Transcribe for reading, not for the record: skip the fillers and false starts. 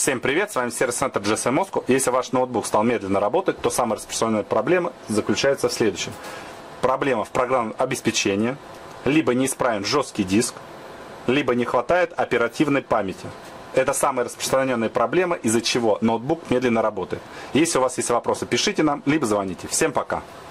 Всем привет, с вами сервис-центр GSM Moscow. Если ваш ноутбук стал медленно работать, то самая распространенная проблема заключается в следующем. Проблема в программном обеспечении, либо неисправен жесткий диск, либо не хватает оперативной памяти. Это самая распространенная проблема, из-за чего ноутбук медленно работает. Если у вас есть вопросы, пишите нам, либо звоните. Всем пока!